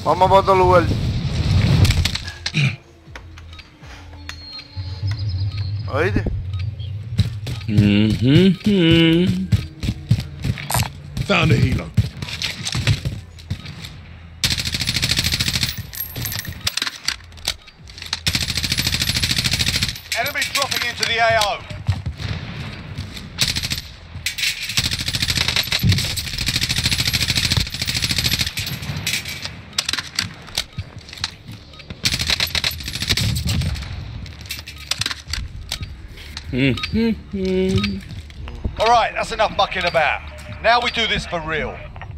Vamos para otro lugar. ¿Oíste? Found a helo. Enemy dropping into the AO. Alright, that's enough mucking about. Now we do this for real.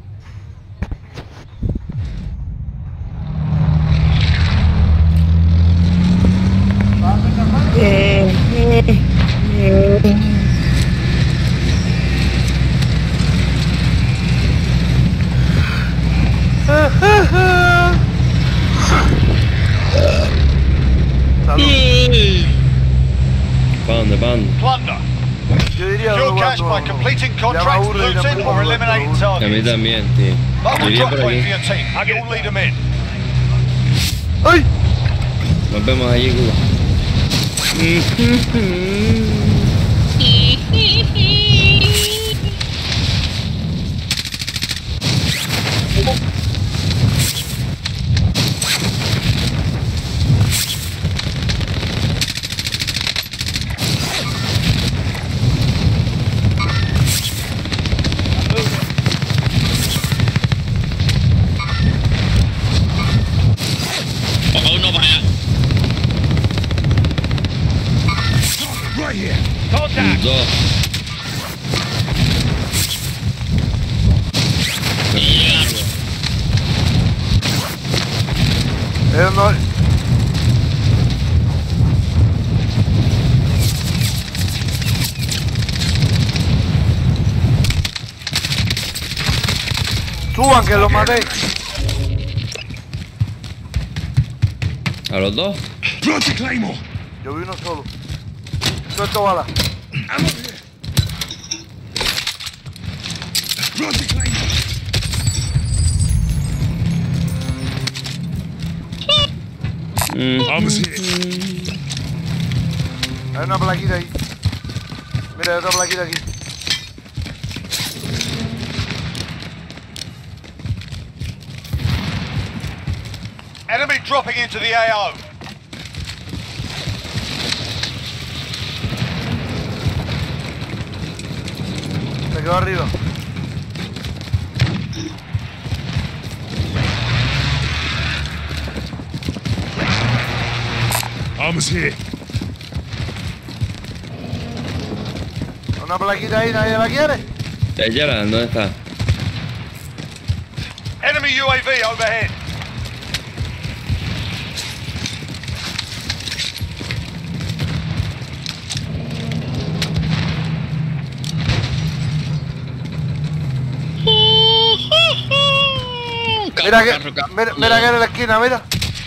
¿Para dónde? Plunder. Yo diría Secure no, cash no, by no. completing Ya contracts, me aburre ir a looting, or jugar, eliminating pero- A mí targets. también, tío. Mark Yo a iría drop por point aquí. for your team. You'll lead them in. ¡Ay! Nos vemos allí, Cuba. Oh, no vaya. Right here. Contact. Dos. Mierda. No. Suban que los maté. ¿A los dos? Project Claymore. Yo vi uno solo. Suelto bala. I'm over here. Project Claymore. Armor's here. Hay una plaquita ahí. Mira, hay otra plaquita aquí. Enemy dropping into the AO. Se quedó arriba. Armor's here. Una plaquita ahí, nadie la quiere. Yaran, ¿dónde está? Enemy UAV overhead. Mira que, Carro. mira que en la esquina, mira.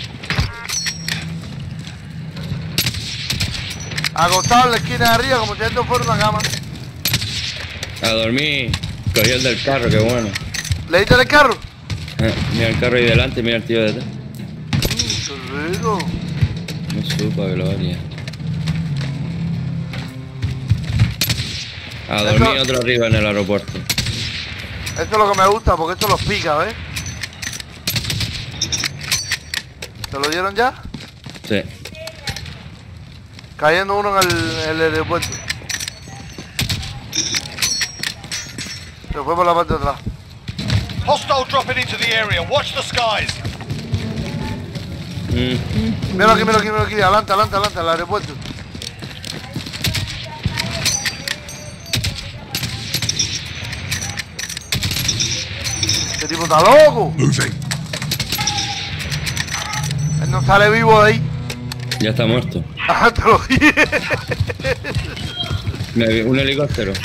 Acostado en la esquina de arriba, como si esto fuera una cama. A dormir. Cogí el del carro, qué bueno. ¿Le diste el carro? Mira el carro ahí delante, mira el tío de detrás. Qué rico. No supo que lo haría. A dormir otro arriba en el aeropuerto. Esto es lo que me gusta, porque esto los pica, ¿ves? ¿Te lo dieron ya? Sí. Cayendo uno en el aeropuerto. Se fue por la parte de atrás. Hostile dropping into the area. Watch the skies. Mira aquí, adelante, al aeropuerto. Este tipo está loco. Moving. Él no sale vivo de ahí. Ya está muerto. Ajá, te lo dije. Mira, un helicóptero.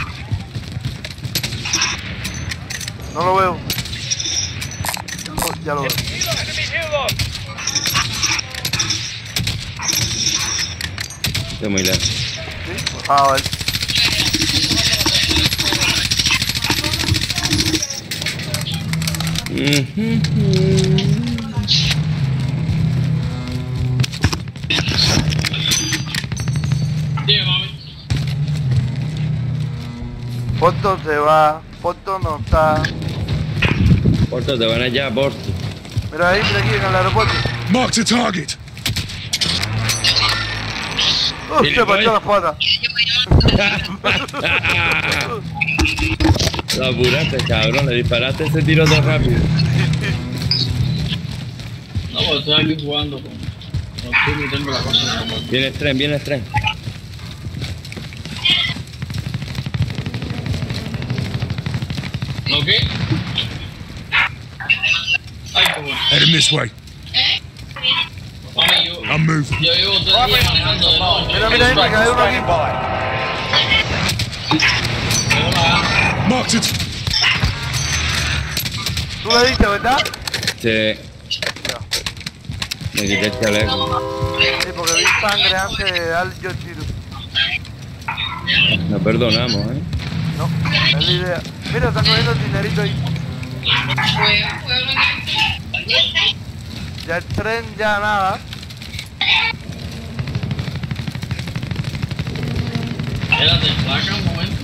No lo veo. Ya lo veo. Estoy muy lejos. Sí, pues, a ver. Porto se va, Porto no está. Porto, te van allá, Porto. Mira ahí, mira aquí en el aeropuerto. Marked a target. Se partió las patas. Lo apuraste, cabrón, le disparaste ese tiro tan rápido. No, pues estoy aquí jugando con Tim y tengo la cosa en la mano. Viene el tren. ¿No qué? Ay, cómo. Heading this way. Mami, yo I'm moving. llevo 3 días manejando de noche. Mira, mira ahí, me cayó uno aquí. Standing by. Tengo la gana. Marked it. Tú le diste, ¿verdad? Sí. Me quité el chaleco. Sí, porque vi sangre antes de dar yo el tiro. Nos perdonamos, No, es la idea. Mira, están cogiendo el dinerito ahí. Ya el tren, ya nada. Espérate, placa un momento.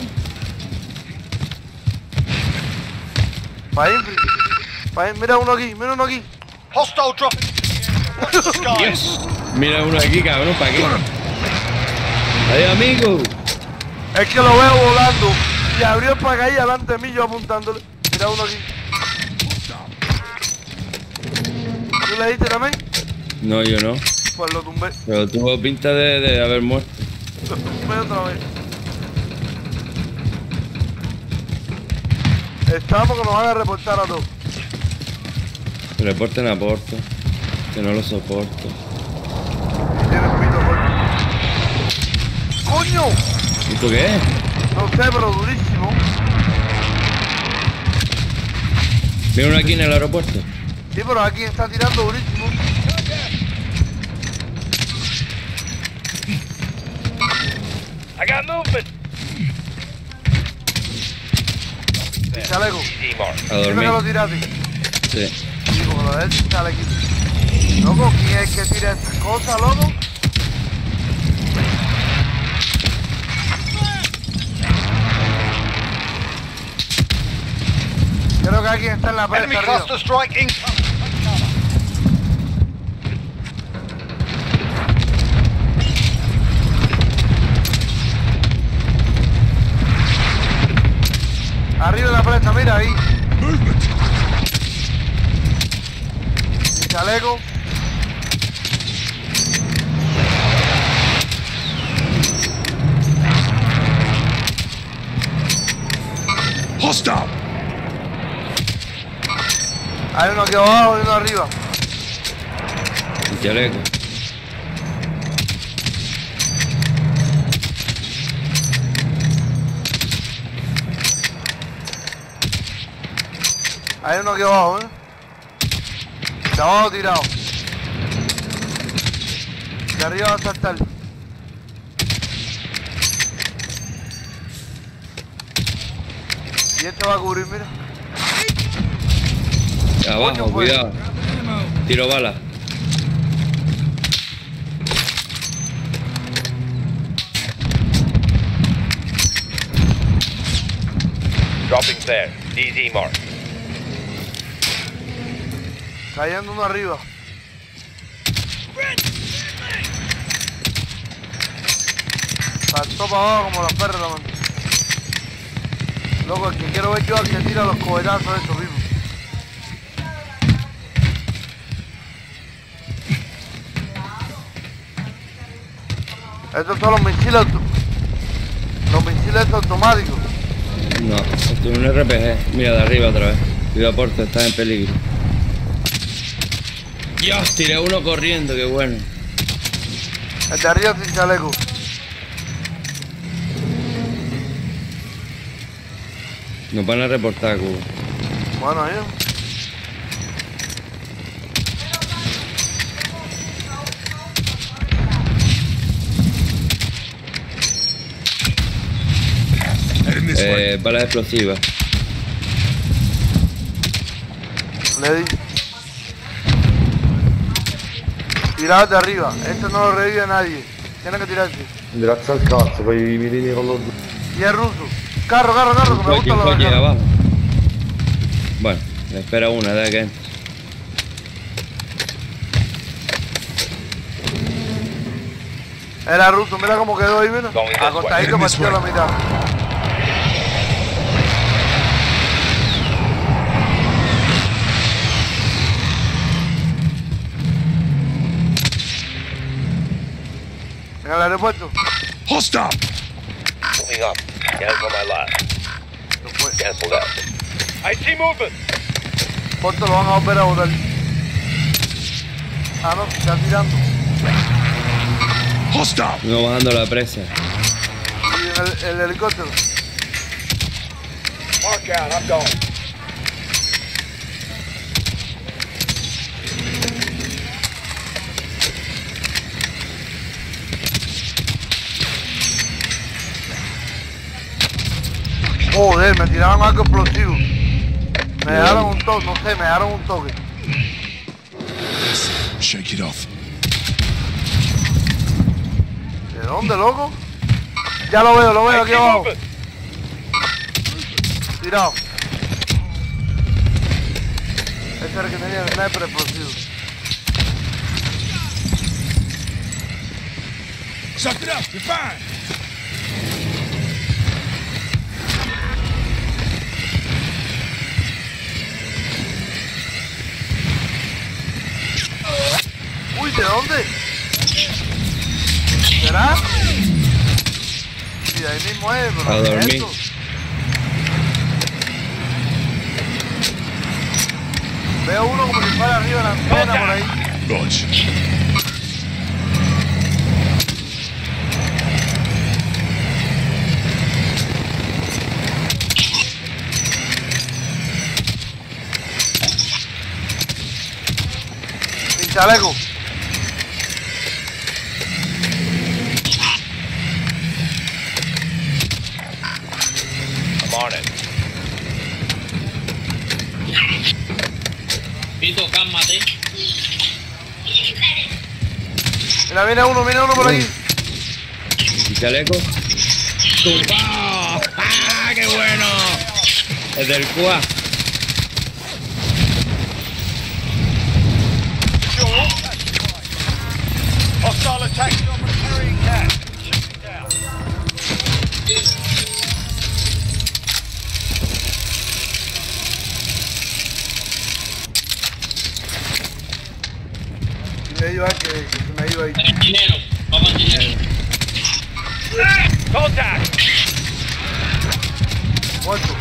Pa' ahí, mira uno aquí. Hostile dropping. Watch the skies. Mira uno aquí, cabrón, ¿para qué? Adiós, amigo. Es que lo veo volando y abrió el paracaídas delante de mí, yo apuntándole. Mira uno aquí. ¿Tú le diste también? No, yo no. Pues lo tumbé. Pero tuvo pinta de haber muerto. Lo tumbé otra vez. Estamos que nos van a reportar a todos. Reporten a Porto. Que no lo soporto. Tiene pito corto. ¡Coño! ¿Esto qué es? No sé, pero durísimo. ¿Viene uno aquí en el aeropuerto? Sí, pero aquí está tirando durísimo. I got movement. Sin chaleco. A Dime que lo dormir. tiraste. Sí. Sí, porque lo de él sin chalequito. Loco, ¿quién es que tira estas cosas, loco? Creo que alguien está en la Enemy presa arriba. cluster strike incoming. Arriba de la presa, mira ahí. Movement. Sin chaleco. Hostile. Hay uno aquí abajo y uno arriba. Un chaleco. Hay uno aquí abajo, De abajo tirado. De arriba va a saltar. Y este va a cubrir, mira. Abajo, Coño, pues. cuidado. Tiro bala. Dropping there. DZ mark. Cayendo uno arriba. Saltó para abajo como los perros, man. Loco, el que quiero ver yo al que tira los cohetazos de esos mismos. Estos son los misiles automáticos. No, esto es un RPG. Mira, de arriba otra vez. Cuidado, Porto, estás en peligro. Dios, tiré uno corriendo, qué bueno. El de arriba sin chaleco. Nos van a reportar, Cuba. Bueno, yo. Heading this way. Balas explosivas. Le di. Tirado de arriba. Este no lo revive nadie. Tiene que tirarse. Grazie al cazzo, poi i mirini con lo... Y es ruso. Carro, que me Un gustan los coche carros. abajo. Bueno, le espera una de que entre. Era ruso, mira cómo quedó ahí, mira. Acostadito partido a la mitad. En el aeropuerto. Hostile! Moving up. Cancel my last. No fue. Cancel that. I see movement. Porto lo van a volver a botar. Ah, no, está tirando. Hostile! No bajando la presa. Y el helicóptero. Mark out. I'm going. Joder, me tiraron algo explosivo. Me dejaron un toque, no sé, me dejaron un toque. Shake it off. ¿De dónde, loco? Ya lo veo I aquí see abajo. movement. Tirado. Ese era el que tenía el sniper explosivo. Suck it up, you're fine! Uy, ¿de dónde? ¿Será? Sí, de ahí mismo es, pero A ¿qué es dormir. esto? Veo uno como si fuera arriba de la antena por ahí. Roger. Sin chaleco. I'm on it. Pito, cálmate. Mira, viene uno por ahí. ¿Y chaleco? ¡Tumbao! ¡Ah, qué bueno! El del QA. Hostile attack chopper carrying cat. Shoot down. Y me iba que se me iba ahí. El dinero. Vamos al dinero. Contact. Muerto.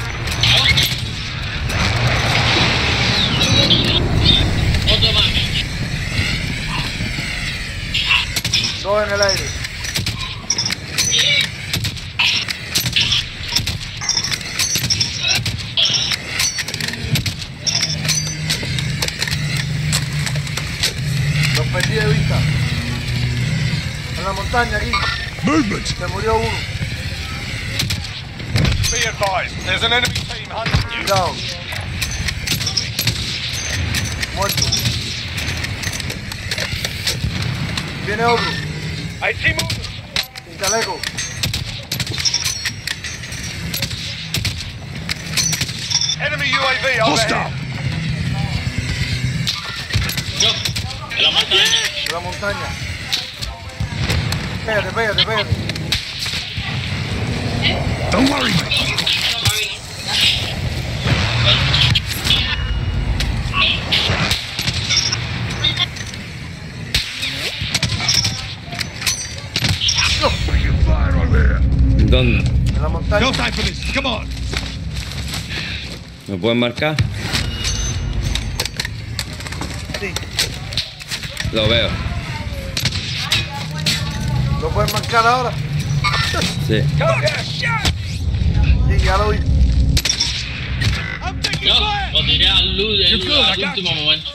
Otro más. Dos en el aire. Los perdí de vista. En la montaña aquí. Movement! Se murió uno. Be advised, there's an enemy team hunting you. Cuidado. Muerto. Viene otro. I see movement. Sin chaleco. Enemy UAV Hostile! overhead. Yo. En la montaña. De la montaña. Pégate. Don't worry, mate. Taking fire over here. ¿Dónde? En la montaña. No time for this. Come on. ¿Me pueden marcar? Sí. Lo veo. ¿Lo pueden marcar ahora? Sí. Sí, ya lo vi. Yo. Lo tiré al luz You're good, I al got último momento.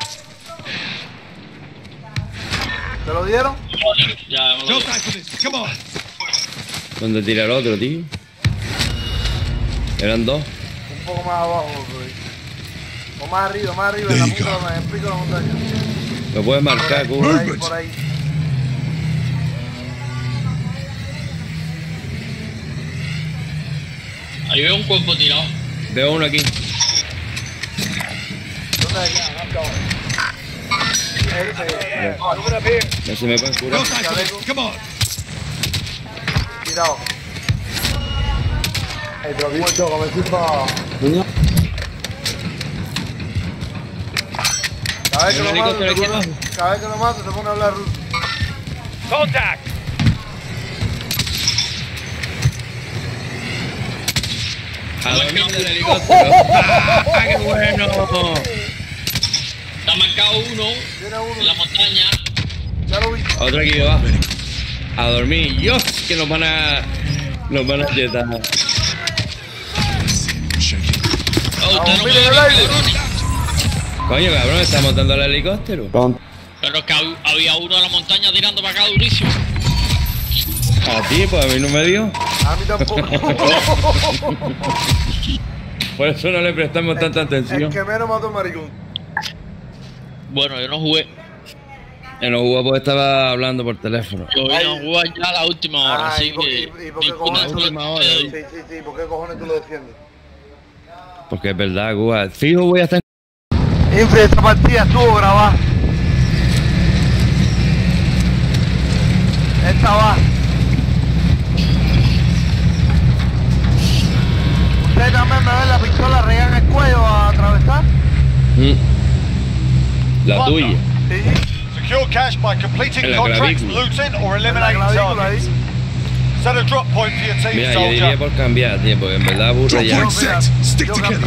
¿Te lo dieron? Ya me lo No digo. time for this. Come on. ¿Dónde tira el otro, tío? Eran dos. Un poco más abajo, bro. O más arriba, en la There punta, you en go. el pico de la montaña. ¿Me puedes marcar, Por Cuba? ahí, Movement. por ahí. Ahí veo un cuerpo tirado. Veo uno aquí. ¿Dónde es? Moving up here. No se me pueden curar. Go cyclist. Come on. Tirado. Cada vez que ¿Hay un lo mato, helicóptero aquí abajo? cada vez que lo mato, te pone a hablar ruso. Contact. A dormir del helicóptero. ¡Ah, qué bueno! Está marcado uno Tiene uno, en la montaña. ya lo vi. Otro aquí debajo. A dormir. Dios, que nos van a jetar. Shaking. Oh, usted no mire me el ve, aire. cabrones. Coño, cabrón, está montando el helicóptero. Pero es que había uno en la montaña tirando para acá durísimo. A ti, pues a mí no me dio. A mí tampoco. Por eso no le prestamos tanta El atención. que menos mató maricón. Bueno, yo no jugué. En los jugos porque estaba hablando por teléfono. Yo vine a jugar ya a la última hora, Ah, así ¿y por qué- que... y por qué ninguna cojones tú suerte última hora, te doy. Sí, ¿por qué cojones tú lo defiendes? Porque es verdad, Cuba. Fijo, voy a estar. Infri, esta partida estuvo grabada. Esta va. ¿Usted también me ve la pistola regada en el cuello a atravesar? La tuya. Sí. Secure cash by completing En la contracts, clavícula. looting, or En la eliminating clavícula ahí. targets. Set a drop point for your team, Mira, yo diría soldier. por cambiar, tío, porque en verdad aburre Drop ya. point set. Stick Yo together. cambio.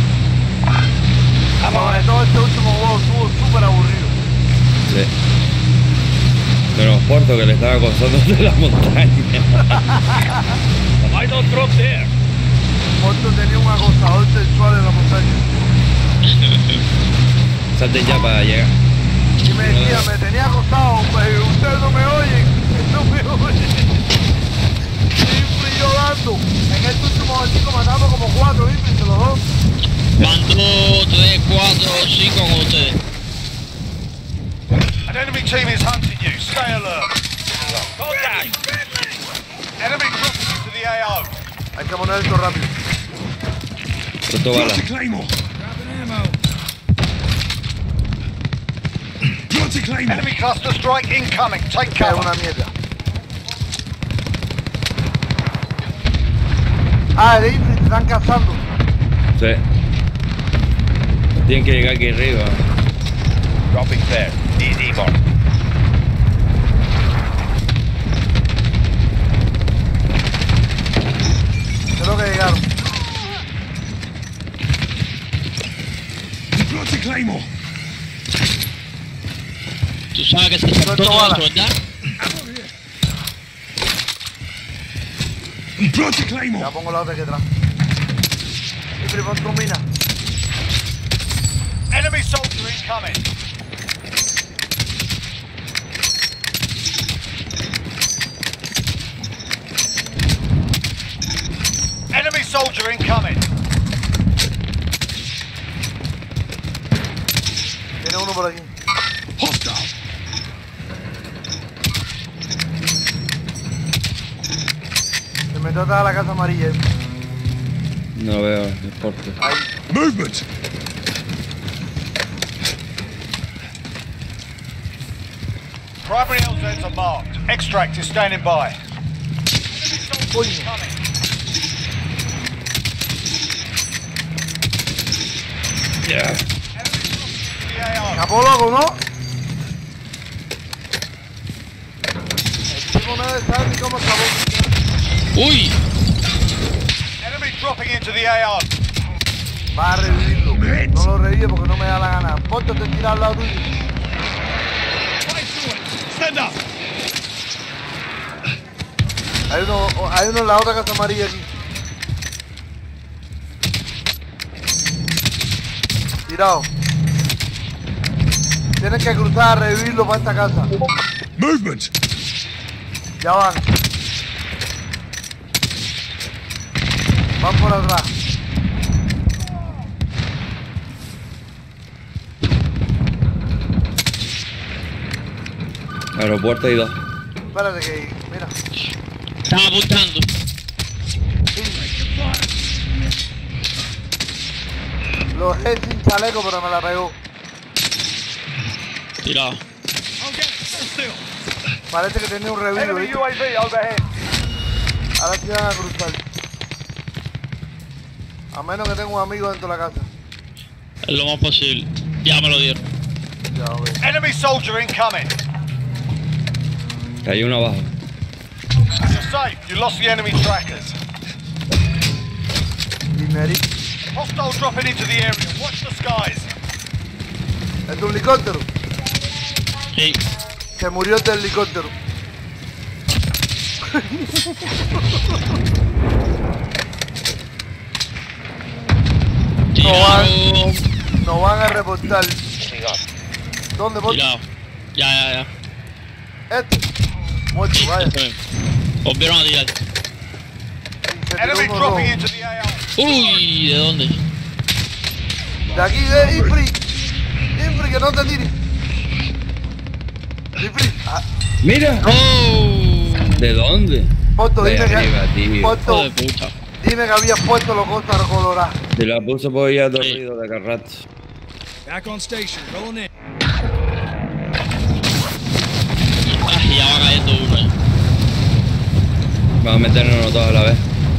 Sobre todo este último juego estuvo súper aburrido. Sí. Menos Porto que le estaba acosando de la montaña. I don't drop there. Porto tenía un acosador sexual en la montaña. Salten ya para llegar. Y me decía, me tenía acostado, pues ustedes no me oyen. No me oyen. Infri y yo dando. En este último chico matamos como 4, Infri, entre los dos. Van 2, 3, 4, 5 con ustedes. An enemy team is hunting you. Stay alert. Contact. Enemy dropping into the AO. Hay que poner esto rápido. Pronto bala. Got a Claymore. Got a Claymore. Enemy cluster strike incoming. Take Que es cover. una mierda. Ah, el Infri, te están cazando. Sí. Tienen que llegar aquí arriba. Dropping there. Easy mark. Creo que llegaron. Got a Claymore. Tú sabes que se saltó Suelto todo bala. eso, ¿verdad? Got a Ya Claymore. pongo la otra aquí atrás. Infri, pon tu mina. Enemy soldier incoming. Enemy soldier incoming. Tiene uno por aquí. Hostile. Se metió atrás a la casa amarilla. No lo veo, el Porto. Ahí. Movement. Primary LZs are marked. Extract is standing by. Coño. Incoming. Yeah. The AO. Capó loco, ¿no? El tipo no debe saber ni cómo acabó. ¡Uy! Enemy dropping into the AO. Va a revivirlo. No lo revive porque no me da la gana. Ponte te tira al lado tuyo. Stand up. Hay uno en la otra casa amarilla aquí. Tirado. Tienes que cruzar a revivirlo para esta casa. Movement. Ya van. Van por atrás. Aeropuerto y dos. Espérate que, mira. Están apuntando. Lo dejé sin chaleco, pero me la pegó. Tirado. I'll get it. Hold still. Parece que tenía un revivo. Enemy ¿viste? UAV overhead. Ahora sí van a cruzar. A menos que tenga un amigo dentro de la casa. Es lo más posible. Ya me lo dieron. Ya ves. Enemy soldier incoming. Hay uno abajo. You're safe. You lost the enemy trackers. Dinerito. Hostile dropping into the area. Watch the skies. ¿Es de un helicóptero? Sí. Se murió el del helicóptero. Tirado. Nos van a reportar. Moving on. ¿Dónde, por? Tirado. Ya. Este. Muerto, Sí, vaya. eso es. Volvieron a tirar. Y se tiró Enemy uno dropping rojo. into the AO. Uy, ¿de dónde? De aquí, Ifri. Ifri, que no te tire. Ifri. Ah, ¡Mira! ¡Oh! ¿De dónde? Porto, De dime arriba, que. tío. Porto, Hijo de puta. dime que habías puesto los costas colorados. Se la puso por ya Sí. dormido de carrato. Back on station. Rolling in. Ay, ya va cayendo uno. Vamos a meternos todos a la vez.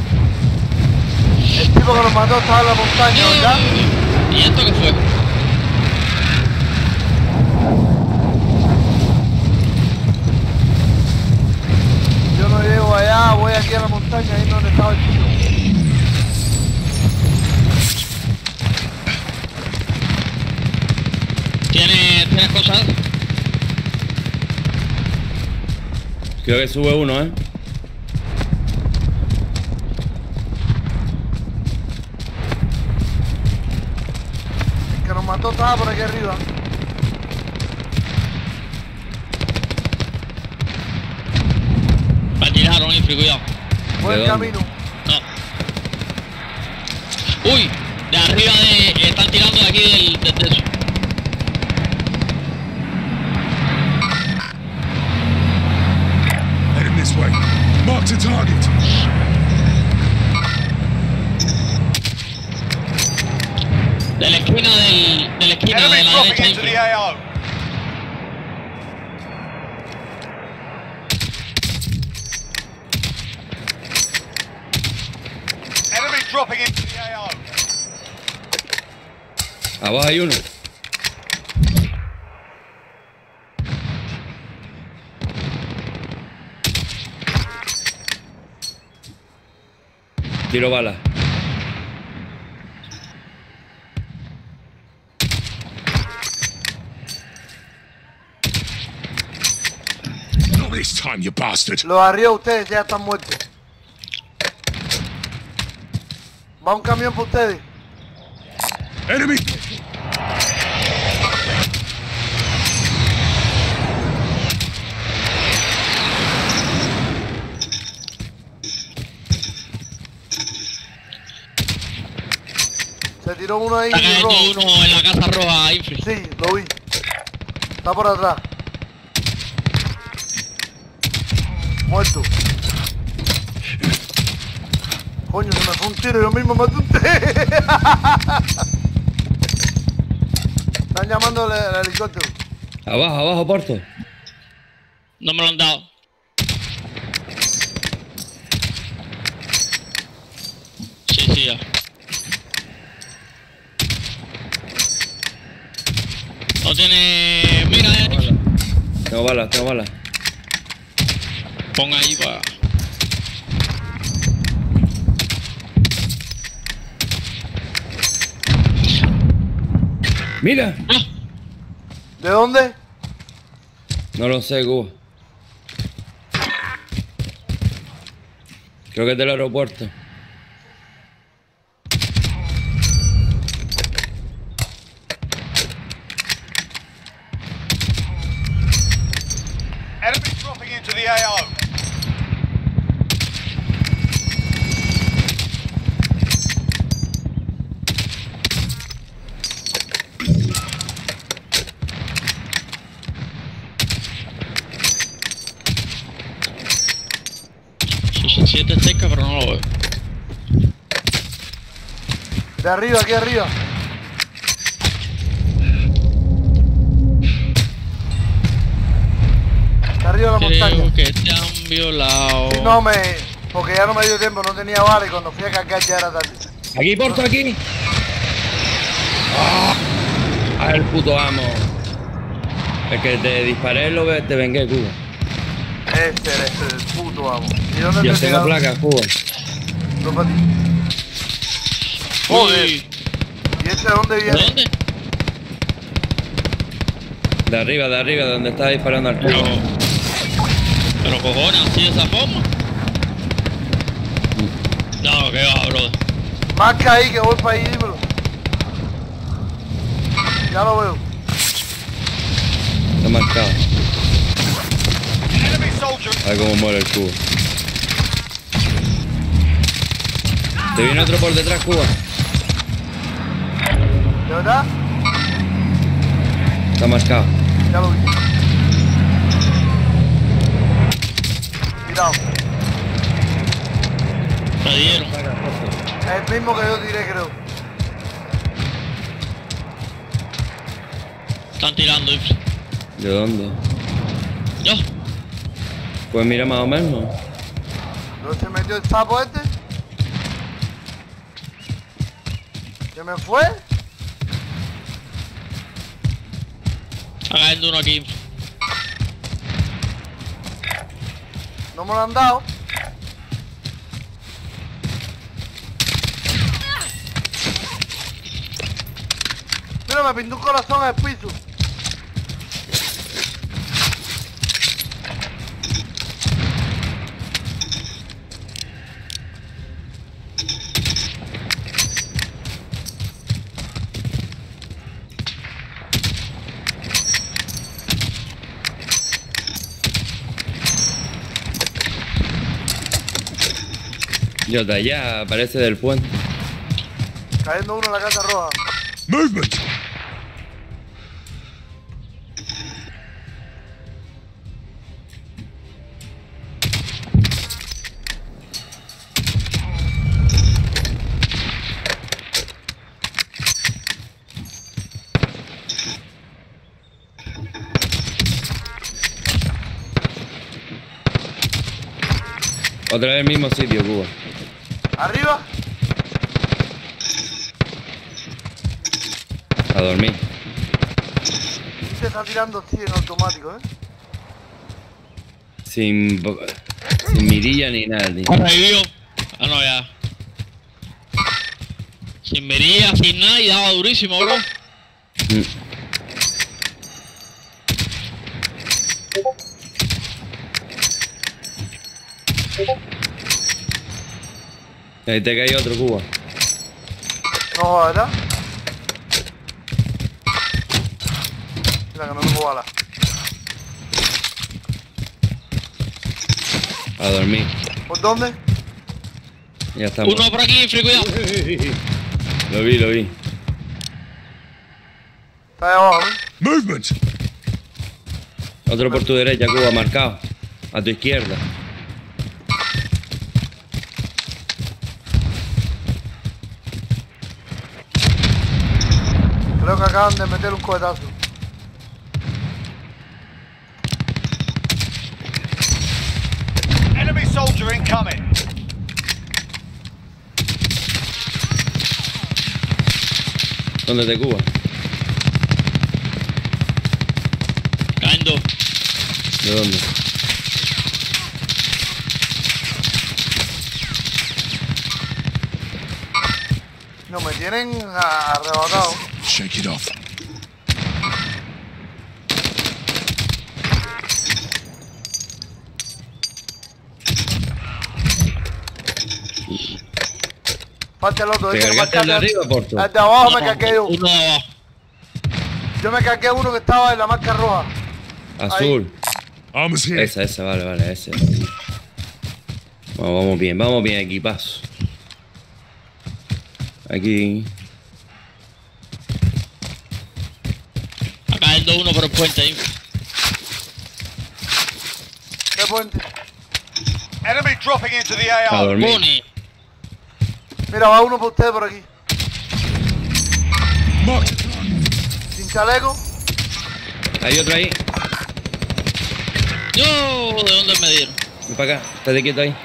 El tipo que nos mató estaba en la montaña, ¿verdad? ¿Y esto qué fue? Yo no llego allá, voy aquí a la montaña, ahí donde estaba el tipo. ¿Tienes cosas? Creo que sube uno, ¿eh? El que nos mató estaba por aquí arriba. Me tiraron, Ifri, cuidado. Buen ¿De dónde? camino. No. Uy, de arriba de. Están tirando de aquí del techo. Heading this way. Mark the target. De la esquina de la esquina de Enemy la dropping derecha. into the Ifri. AO. Enemy dropping into the AO. Abajo hay uno. Tiro bala. Not this time, you bastard. Los arriba ustedes ya están muertos. Va un camión para ustedes. Enemy. Se tiró uno ahí Está cayendo rojo. uno en la casa roja, Ifri. Sí, lo vi. Está por atrás. Muerto. Coño, se me fue un tiro, yo mismo me asusté. Están llamando el helicóptero. Abajo, Porto. No me lo han dado. Sí, ya. No tiene. Mira, Ifri. Tengo balas. Pon ahí para. ¡Mira! ¿De dónde? No lo sé, Cuba. Creo que es del aeropuerto. Enemy dropping into the AO. Se siente cerca, pero no lo veo. De arriba, aquí arriba. montaña. Creo que te han violado. Si no me... Porque ya no me dio tiempo, no tenía bala y cuando fui a cargar ya era tarde. Aquí, Porto, aquí. Ah, el puto amo. El que te disparé lo que te vengué, Cuba. Este eres el puto amo. ¿Y dónde Yo te tengo he placa, Cuba. No para ti. Joder. Uy, ¿Y este de dónde ¿de viene? dónde? De arriba, de donde estaba disparando al Pero, Cuba. pero cojones, así de esa forma. No, que va, brother. Marca ahí que voy para ahí, dímelo. Ya lo veo. Está marcado. Enemy soldier. A ver cómo muere el Cuba. Te viene otro por detrás, Cuba. ¿De verdad? Está marcado. Ya lo vi. Cuidado. Te dieron. Es el mismo que yo tiré, creo. Están tirando, Ifri. ¿De dónde? Yo. Pues mira más o menos. ¿No se metió el sapo este? ¿Se me fue? Está cayendo uno aquí. No me lo han dado. Mira, me pintó un corazón en el piso. Yo de allá aparece del puente. Cayendo uno en la casa roja. Movement! Otra vez el mismo sitio, Cuba. ¿Arriba? A dormir. Y se está tirando así en automático, Sin mirilla ni nada, tío. Revivió. Ah, no, ya. Sin mirilla, sin nada y daba durísimo, bro. Ahí te cae otro, Cuba. No jodas, ¿verdad? Mira que no tengo bala. A dormir. ¿Por dónde? Ya estamos. Uno por aquí, Ifri, cuidado. Lo vi. Está ahí abajo, ¿eh? Movement! Otro por tu derecha, Cuba, marcado. A tu izquierda. Creo que acaban de meter un cohetazo. Enemy soldier incoming. ¿Dónde te, Cuba? Cayendo. ¿De dónde? No, me tienen arrebatado. Shake it off. Falta el otro. ¿Te ese que cargaste el de marcaste. arriba, Porto? El de abajo me cargué yo. Uno de abajo. Yo me cargué uno que estaba en la marca roja. Azul. Armor's here. Esa, vale, ese. Vamos bien, equipazo. Aquí. Está cayendo uno por el puente ahí. ¿Qué puente? Enemy dropping into the A AO. dormir. Pone. Mira, va uno por ustedes por aquí. Marked a target. Sin chaleco. Hay otro ahí. No, ¿de dónde me dieron? Ven para acá, estate quieto ahí.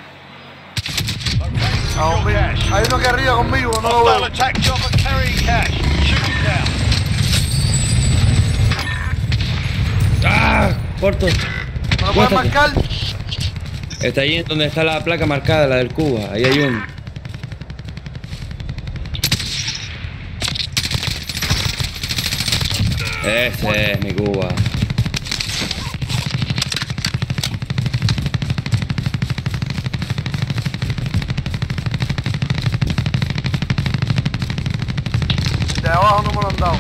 Vamos, Your mira. cash. Hay uno que arriba conmigo, no lo Hostile veo. attack chopper carrying cash. Shoot him down. ¡Ah! Porto. ¿Me lo puedes Muéstrate. marcar? Está ahí donde está la placa marcada, la del Cuba. Ahí hay uno. Ese es mi Cuba. De abajo no me lo han dado.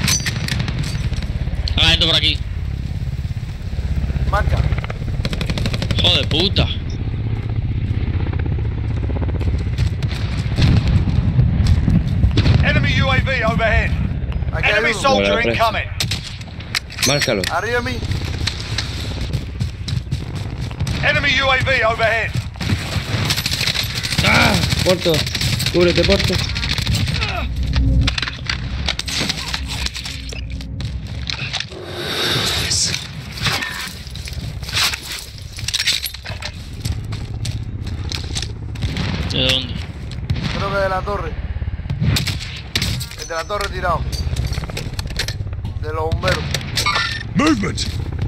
Ah, gente por aquí. Marca. Joder, puta. Enemy UAV overhead. Aquí hay Enemy uno. soldier Buena presa. incoming. Márcalo. Arriba de mí. Enemy UAV overhead. ¡Ah! Porto. Cúbrete, Porto. Yes. ¿De dónde? Creo que de la torre. El de la torre tirado. De los bomberos. Movement.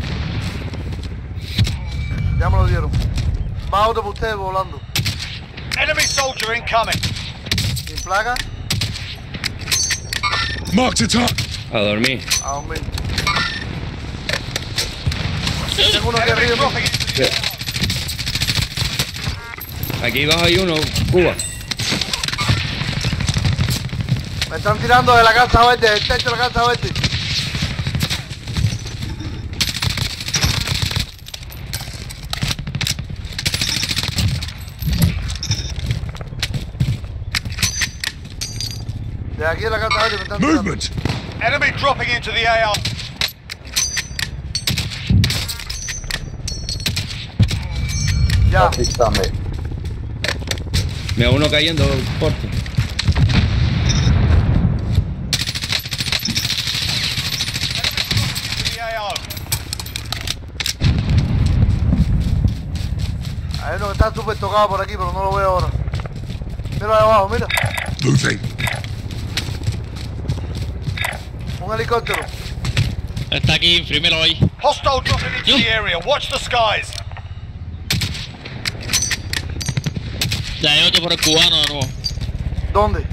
Ya me lo dieron. Más auto para ustedes volando. Enemy soldier incoming. Sin placa. Marked a target. A dormir. A dormir. Tengo uno aquí Enemy arriba de mí. dropping into Aquí abajo hay uno, Cuba. Me están tirando de la casa verde, del techo de la casa verde. De aquí de la casa verde me están tirando. Movement. Enemy dropping into the AR. Ya. Mira uno cayendo, Porto. The AR. Hay uno que está súper tocado por aquí, pero no lo veo ahora. Mira ahí abajo, mira. Moving. Un helicóptero. Está aquí, primero ahí. Hostile dropping into the area. Watch the skies. Ya hay otro por el cubano de nuevo. ¿Dónde?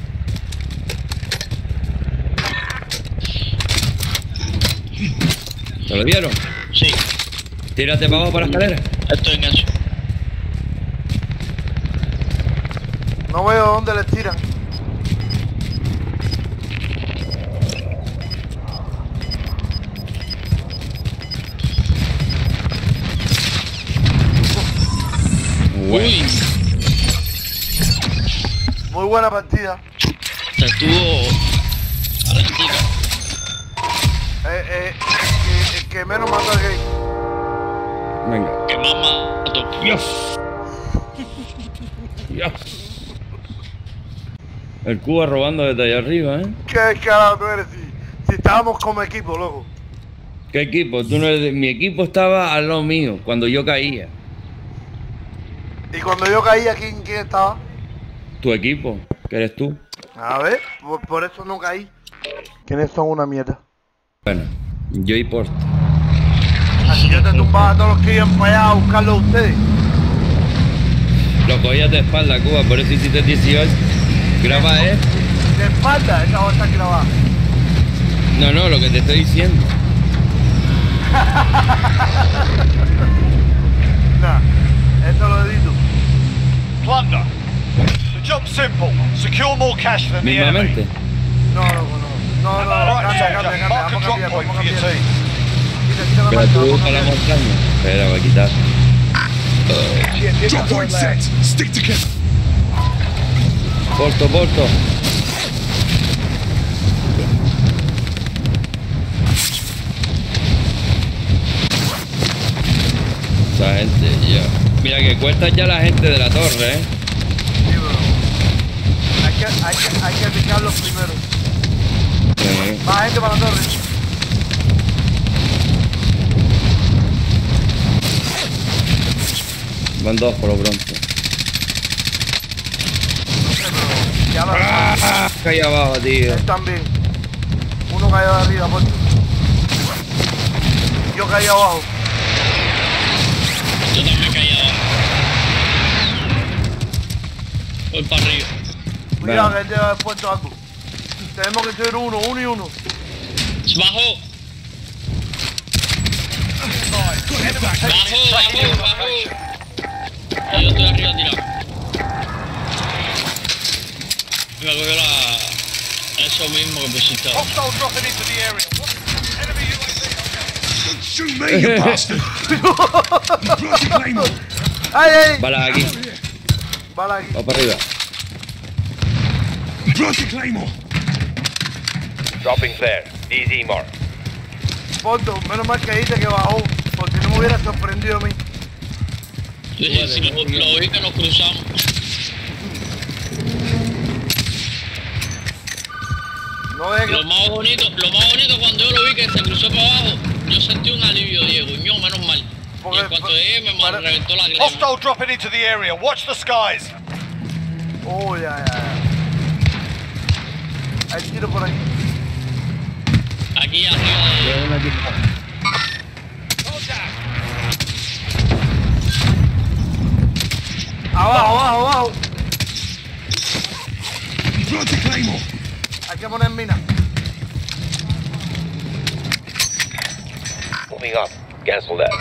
¿Te lo vieron? Sí, Tírate para abajo para la escalera. estoy en eso. No veo dónde les tiran. Bueno. Uy, Muy buena partida. se estuvo calentica. El que menos mató al gay. Venga. Que más mato. Dios. Dios. El Cuba robando desde allá arriba, ¿eh? ¿Qué carajo tú eres? Si estábamos como equipo, loco. ¿Qué equipo? Tú no eres de... Mi equipo estaba al lado mío cuando yo caía. Y cuando yo caía, ¿quién estaba? Tu equipo, que eres tú. A ver, por eso no caí. ¿Quiénes son una mierda? Bueno, yo y Porto. Así yo te tumbaba a todos los que iban para allá a buscarlo a ustedes. Lo cogías de espalda, Cuba, por eso hiciste 18. Graba De espalda, esa va a estar grabada. No, no, lo que te estoy diciendo. Nah, eso lo edito. Plunder. The job's simple. Secure more cash than the enemy. Mismamente. No, Right, cambia, soldier. cambia, Mark a vamos a drop cambiar, point vamos a for your cambiar. team. Quita la Pero marca, tú vamos a para la cambiar. montaña. Espera, voy a quitar. Drop point set. Stick together. Porto, Porto. Esa gente, ya. Mira que cuesta ya la gente de la torre, ¿eh? Sí, bro. Hay que picarlos primero. Sí. Más gente para la torre. Van dos por lo pronto. No sé, pero ya lo ¡Ah! Caí abajo, tío. él también. Uno cayó de arriba, por yo caí abajo. Yo también caí abajo. Voy para arriba. Cuidado Ven. que él debe haber puesto algo. Tenemos que ser uno y uno. Bajó. Bajó. Y yo estoy arriba tirado. Me cogió eso mismo que pusiste ahora. Hostile dropping into the area. Enemy UAV. Don't shoot me, you bastard! Bloody Claymore! ¡Ay, ay! Balas aquí. Bala aquí. Vamos para arriba. Bloody Claymore! Dropping there. DZ mark. Ponto, menos mal que dijiste que bajó, porque no me hubiera sorprendido a mí. Sí, sí, lo vi que nos cruzamos. No dejes Lo más bonito cuando yo lo vi que se cruzó para abajo, yo sentí un alivio, Diego, y yo menos mal. Y Porque en cuanto llegué me para- reventó la gleba. Hostile dropping into the area. Watch the skies. Oh, ya. Hay tiro por aquí. Aquí arriba de... Veo uno aquí. Abajo. Bloody Claymore! Hay que poner mina. Moving up. Cancel that.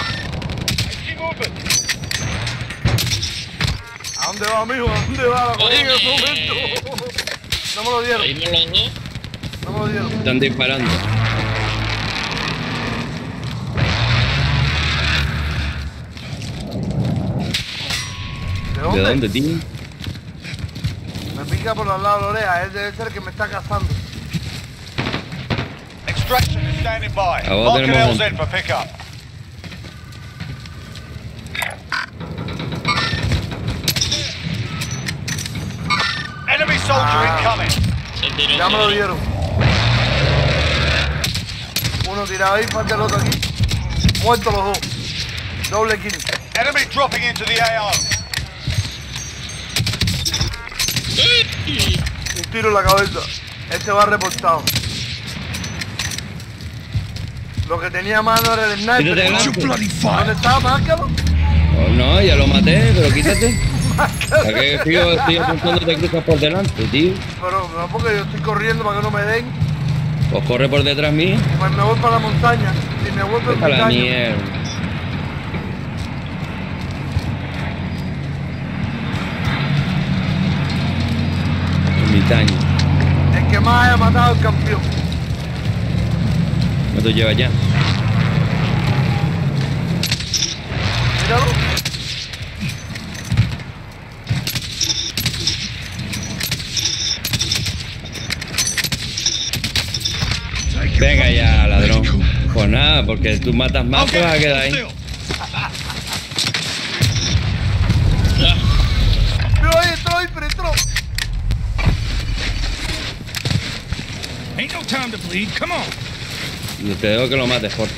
¿A dónde va, mijo? ¿A dónde va? La cogí en ese momento. No me lo dieron. Caímos los dos. No me lo dieron. Están disparando. ¿De ¿De dónde? dónde, tío? Me pica por los lados de la oreja. Él debe ser el que me está cazando. Extraction is standing by. Abajo Mark an tenemos LZ for pickup. Enemy soldier incoming. Se tiró. Ya me lo dieron. Uno tirado ahí, falta el otro aquí. Muertos los dos. Doble kill. Enemy dropping into the AO. Un tiro en la cabeza. Este va reportado. Lo que tenía a mano era el Tírate sniper. What's your delante. bloody ¿Dónde fire? estaba? Márcalo. Oh, no, ya lo maté, pero quítate. ¿Para qué estoy apuntando te cruzas por delante, tío? Pero no, porque yo estoy corriendo para que no me den. Pues corre por detrás mío. Pues me voy para la montaña. Si me voy para A la la montaña. mierda. Ermitaño. El que más haya matado el campeón. ¿Cuánto lleva ya? Míralo. Take it. Venga ya, ladrón. Pues nada, porque tú matas más, te vas a quedar ahí. Hostile. Pero ahí entró. Ain't no time to bleed. Come on. Te dejo que lo mates, Jorge.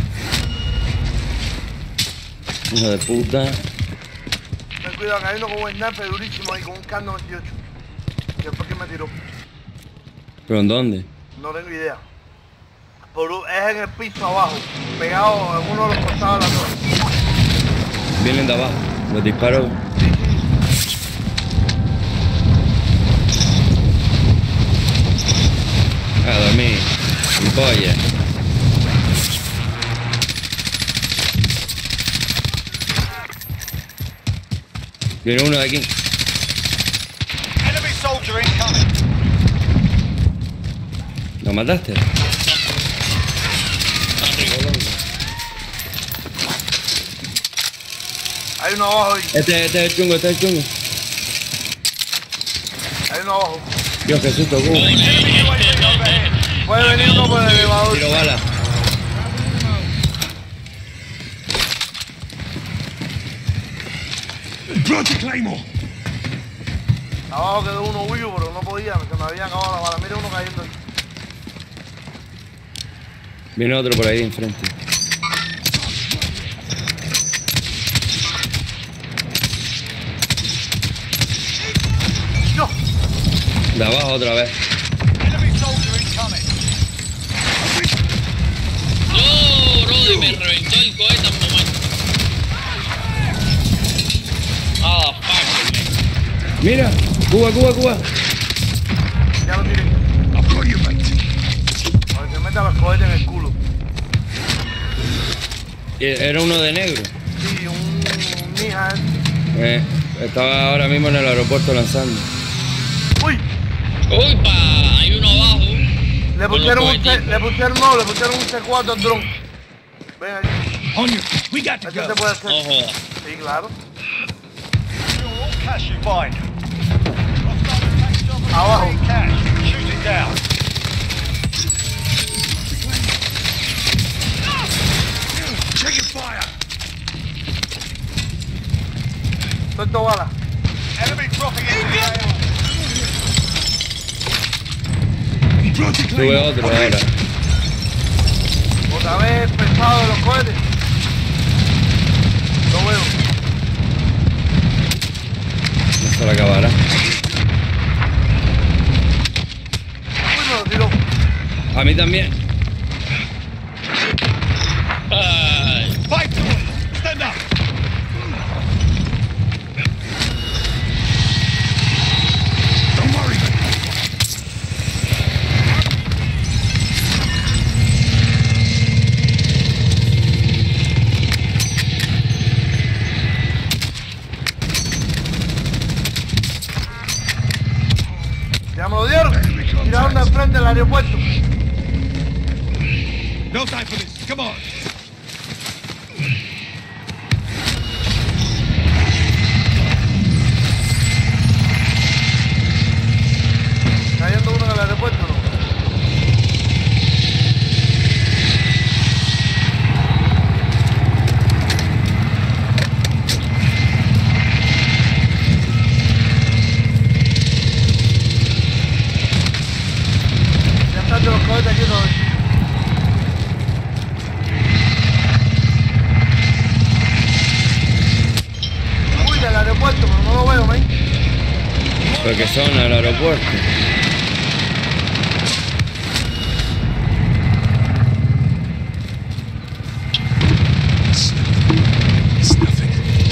Hijo de puta. Ten cuidado, que hay uno con un sniper durísimo ahí, con un K 98. Y después que me tiró. ¿Pero en dónde? No tengo idea. Es en el piso abajo, pegado en uno de los costados de la torre. Vienen de abajo. Los disparos. A dormir. Mi polla. Viene uno de aquí. Enemy soldier incoming. ¿Lo mataste? Hay uno abajo ahí, Este es el chungo, hay uno abajo. Dios, qué susto, ¿cómo? Enemy UAV overhead. Puede venir uno por el elevador. Tiro bala. Bloody Claymore! Abajo quedó uno vivo, pero no podía, se me había acabado la bala. Mira uno cayendo ahí. Viene otro por ahí enfrente. De abajo otra vez. Enemy soldier incoming. No, brother, me reventó el cohete al momento. Ah, fuck. Mira, Cuba. Ya lo tiré. I've got you, mate. Para que meta los cohetes en el culo. Era uno de negro. Sí, un Nihal. Estaba ahora mismo en el aeropuerto lanzando. Uy, Uy, pa, hay uno abajo. le Con pusieron los un cohetitos. C4 al dron. Ven aquí, On you. We got to esto go. se puede hacer. No jodas. Sí, claro. Secure all cash you find. Abajo. Cash. Shoot it down. Taking fire. Suelto bala. Enemy dropping into the AO. Deploying Sube claymore. otro ahora. Otra vez pesado de los cohetes. Lo veo. No se la acabará. Uy, me lo tiró. A mí también. Ay, Fight to it. Stand up. Don't worry, mate. Ya me lo dieron. Tiraron de frente del aeropuerto. No time for this. Come on. Cayendo uno en el aeropuerto, ¿no? Ya están de los cohetes aquí otra vez. Uy, del aeropuerto, pero no lo veo, man. Porque son al aeropuerto. It's nothing.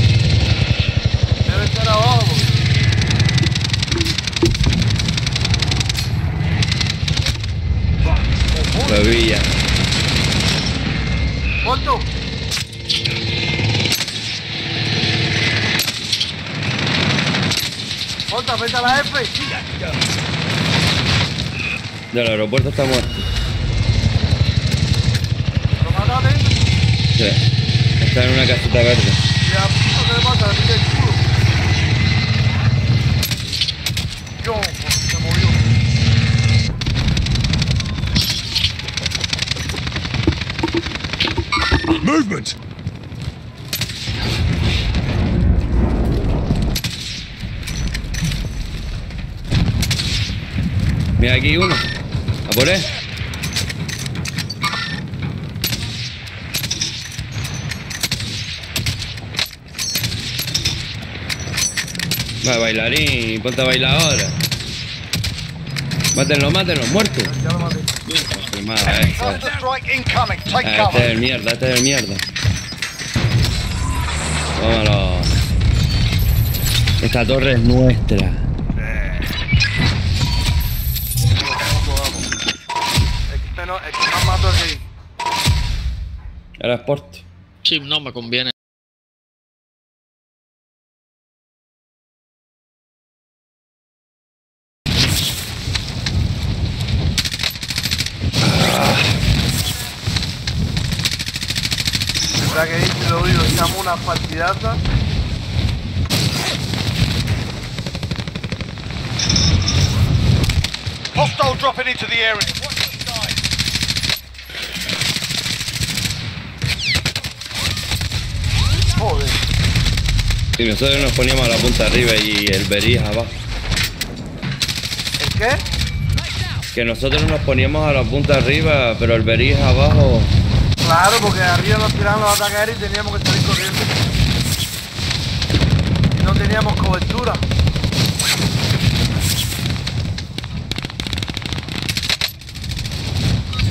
Debe estar abajo. Lo vi ya. Ponto. Ponta, vete a la F. Del aeropuerto está muerto. Lo mataste. Sí. Está en una casita verde. Ya, ¿qué le pasa? Le piqué el culo. Yo, se movió. Movement. Mira aquí uno. A por él. Va, bailarín, ponte a bailar ahora. Mátenlo, muerto. Ya lo maté. Enemy cluster strike incoming. Take Este es cover. el mierda, Vámonos. Esta torre es nuestra. El que más mato aquí. Era Sport. sí, no me conviene. verdad que ahí te lo digo, echamos una partidaza. Hostile dropping into the area. Watch the side. Joder. Y nosotros nos poníamos a la punta arriba y el Beris abajo. ¿El qué? Que nosotros nos poníamos a la punta arriba, pero el Beris abajo. Claro, porque arriba nos tiraban los ataques aéreos y teníamos que salir corriendo. Y no teníamos cobertura.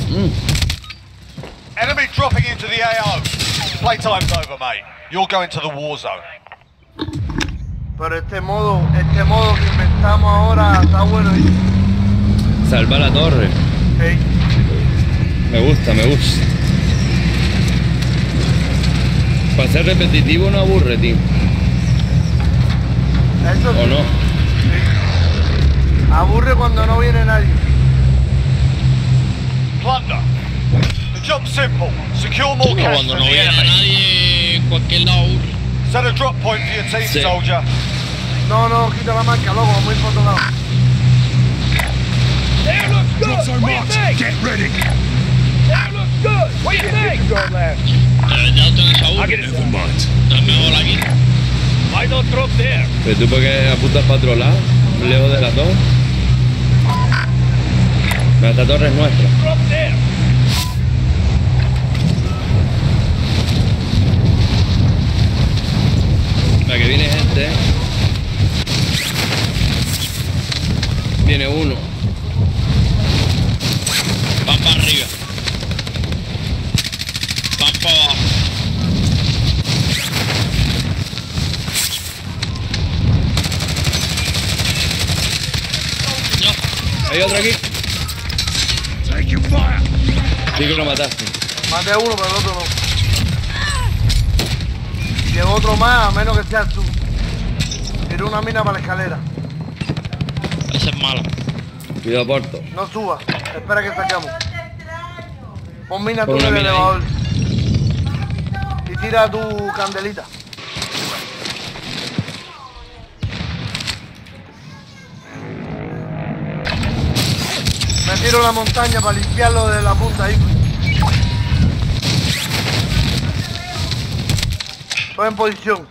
Enemy dropping into the AO. Playtime's over, mate. You're going to the war zone. Pero este modo que inventamos ahora está bueno. Salva la torre. Hey, Me gusta, me gusta. Para ser repetitivo no aburre, tío. eso ¿O sí. no? Sí. Aburre cuando no viene nadie. Plunder. The job's simple. Secure more Pero cash cuando from no the viene enemy. nadie en cualquier lado aburre. Set a drop point for your team, Sí. soldier. No, quita la marca, loco, vamos a ir por otro lado. Drops are marked. Get ready. Ya tengo esa urna. Never mind. Es mejor aquí. Pero tú porque apuntas para otro lado, lejos de la torre. Esta torre es nuestra. La que viene gente. Viene uno. Van para arriba. Van para abajo. No, Hay otro aquí. Take your fire. Sí que lo mataste. Maté a uno, pero el otro no. Llegó otro más, a menos que sea tú. Tiré una mina para la escalera. esa es mala. Cuidado, Porto. No suba, espera que saquemos. Pon mina tú Pon en una el mina elevador. Y tira tu candelita. Me tiro la montaña para limpiarlo de la punta ahí. Estoy en posición.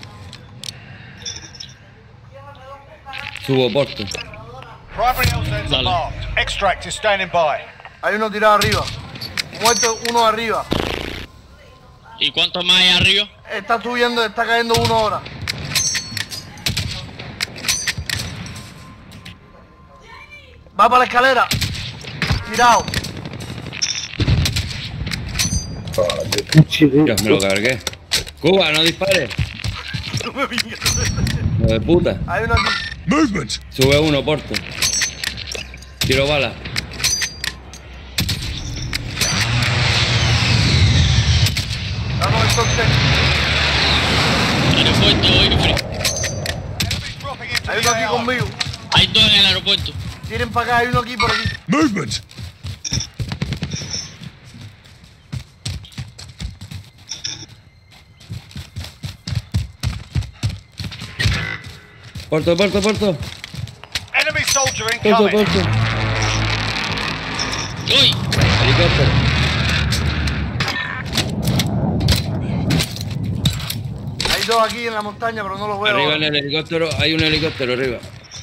Subo, Porto. Primary health ends are Dale. marked. Extract is standing by. Hay uno tirado arriba. Muerto uno arriba. ¿Y cuántos más hay arriba? Está subiendo, está cayendo uno ahora. Va para la escalera. Tirado. Dios, me lo cargué. Cuba, no dispares. Hijo de puta. Hay uno aquí. Movement. Sube uno, Porto. Tiro bala. Vamos entonces. Aeropuerto, Ifri. Enemies dropping into Hay the uno aquí AO. conmigo. Hay dos en el aeropuerto. Tiren para acá, hay uno aquí por aquí. Movement. Porto, Porto, Porto. Enemy soldier Porto, incoming. Porto. ¡Uy! Helicóptero. Hay dos aquí en la montaña, pero no los veo. Arriba ahora. en el helicóptero, hay un helicóptero arriba.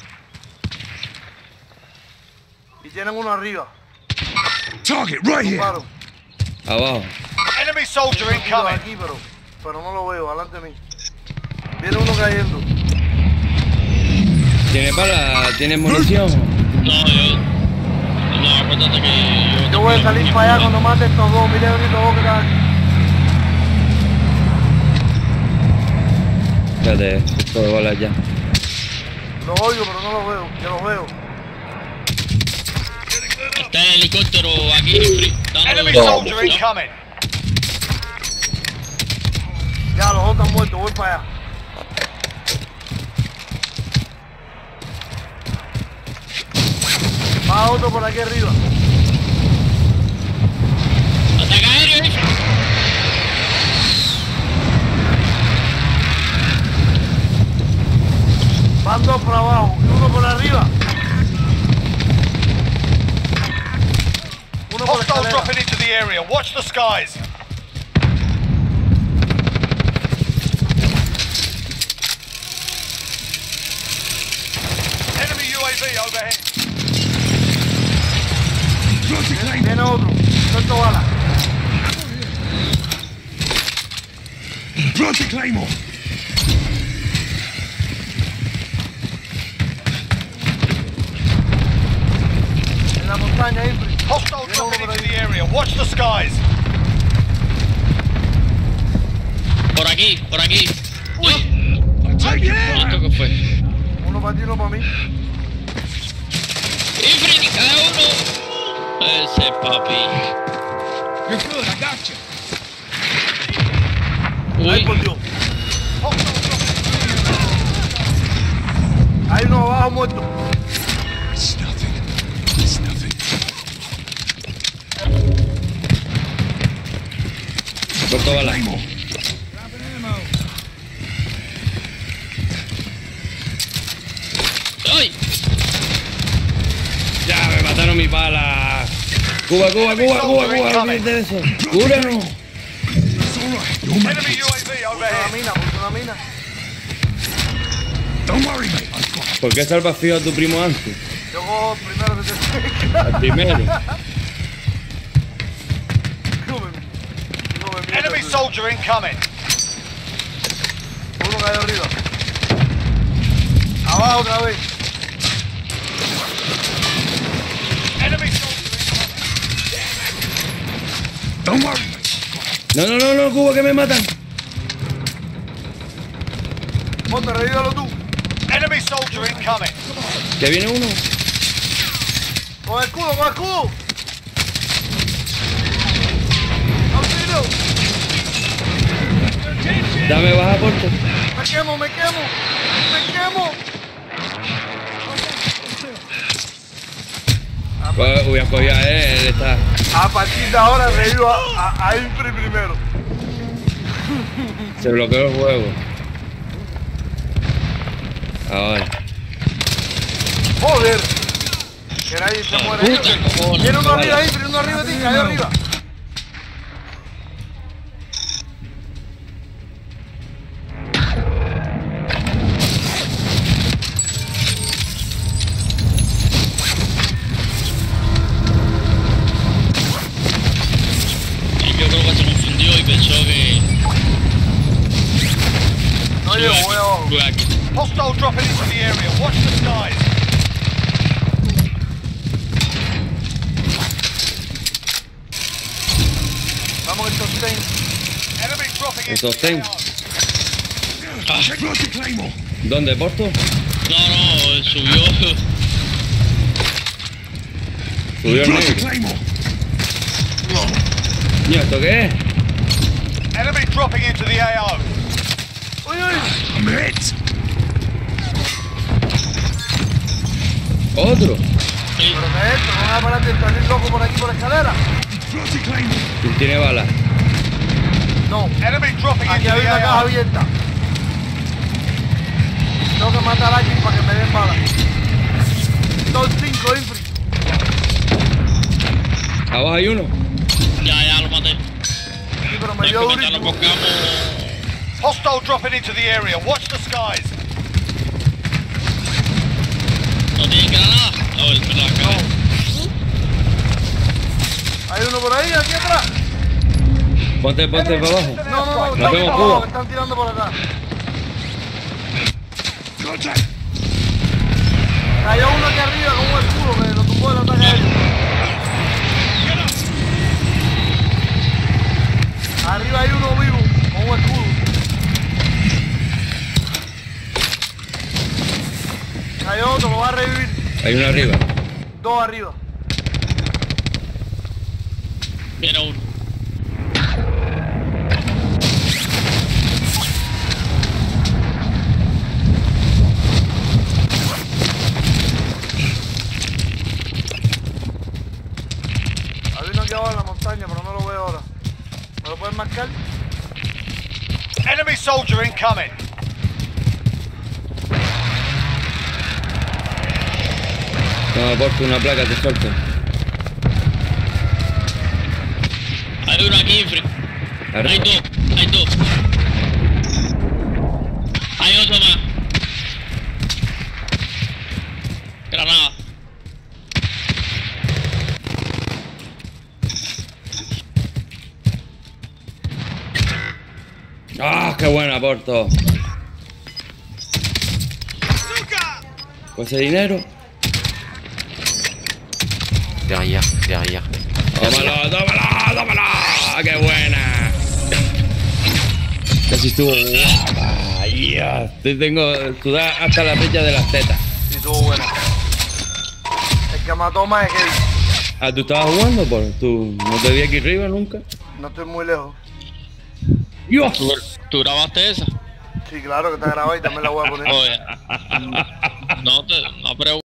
Y tienen uno arriba. Target right here. Paro. Abajo. Enemy soldier Hay uno incoming. aquí, pero no lo veo, delante de mí. Viene uno cayendo. ¿Tiene bala? ¿Tiene munición? No, yo. No, acuérdate que Yo voy a salir para allá cuando mate estos dos. Miren ahorita dos que están aquí. Espérate, esto de balas ya. Los oigo, pero no los veo. Yo los veo. está el helicóptero aquí, Ifri. Enemy Dándole- soldier incoming. Ya, los dos están muertos. Voy para allá. Va otro por aquí arriba. Ataque aéreo, Ifri. Van dos por abajo y uno por arriba. Uno por la Hostile escalera. dropping into the area. Watch the skies. Enemy UAV overhead. Planting claim. Viene otro. Suelto bala. Planting claymore. En la montaña, Ifri. Hostile dropping into the area. area. Watch the skies. Por aquí, por aquí. I'm taking fire. ¿Esto qué fue? Uno para ti, uno para mí. ¡Ifrit, cae uno! Ese papi. You're good. I got you. Ay, Uy, por Dios. Hay uno abajo muerto. It's nothing. It's nothing. Corto bala. Claymore. ¡ay! Ya, me mataron mi bala. Cuba, Cuba, Cuba, Cuba, Cuba, olvídate de eso. Cúranos. It's all right. You'll make Enemy it. UAV Una overhead. mina, una mina. Don't worry, mate. I've got ¿Por qué salvas fijo a tu primo antes? Yo cojo primero que te Al primero. Enemy soldier incoming. Uno cayó arriba. Abajo otra vez. Enemy soldier Don't worry, mate. No, no, no, no, Cuba, que me matan. Ponte, revívalo tú. incoming. Enemy soldier incoming. Que viene uno. Con el escudo, con el escudo. ¡Auxilio! Dame baja, Porto. Me quemo, me quemo. Me quemo. Voy a coger a él está. A partir de ahora revivo a Infri primero. Se bloqueó el juego. Ahora. Joder. Que nadie se muere. Puta cojones. Tiene uno arriba, Infri, uno arriba de ti, cayó arriba. Yo creo que se confundió y pensó que... No, yo voy abajo. Estuve aquí. Hostile dropping into the area. Watch the skies. Vamos el sostén. Enemy dropping El into sostén. the AO. Check the Claymore. ¿Dónde, Porto? No, no, subió. Subió el Got the negro. Claymore. Niño, ¿esto qué es? Enemy dropping into the AO. Uy, uy. I'm hit. Otro. ¿Pero qué es esto? ¿No vas a parar de salir loco por aquí por la escalera? Got the Claymore. ¿Quién tiene bala? No. Enemy dropping Aquí into hay the una caja AO. abierta. Tengo que matar a alguien para que me den balas. Son 5, Infri. Abajo hay uno. Ya lo maté. Sí, pero me Hay dio que matarlo durísimo. con camo. Hostile dropping into the area. Watch the skies. ¿No tienen granada? A ver, me la cago. Hay uno por ahí, aquí atrás. Ponte para abajo. No, no, no, Nos están vemos, abajo, Cuba. que están tirando por acá. Contact. Cayó uno aquí arriba con un escudo que lo tumbó el ataque a ellos. Arriba hay uno vivo con un escudo. Cayó otro, lo va a revivir. Hay uno arriba. 2 arriba. Viene uno. Hay uno aquí abajo en la montaña, pero no lo veo ahora. ¿Me lo pueden marcar? Enemy soldier incoming. No, Porto, una placa, te suelto. Hay uno aquí, Infri. Hay Arriba. dos, hay dos. Hay otro más. Granada. ¡Ah, qué buena, Porto! Pues ese dinero. Derrière, derrière. tómalo, tómalo, tómalo. ¡Qué buena! Casi estuvo guapa. Dios, te tengo sudar hasta la fecha de las tetas. Sí, estuvo buena. El que mató más es que Ah, ¿tú estabas jugando? Pues tú no te vi aquí arriba nunca. no estoy muy lejos. Dios. ¿Tú grabaste esa? Sí, claro que está grabado y también la voy a poner. Oye. No pregunto.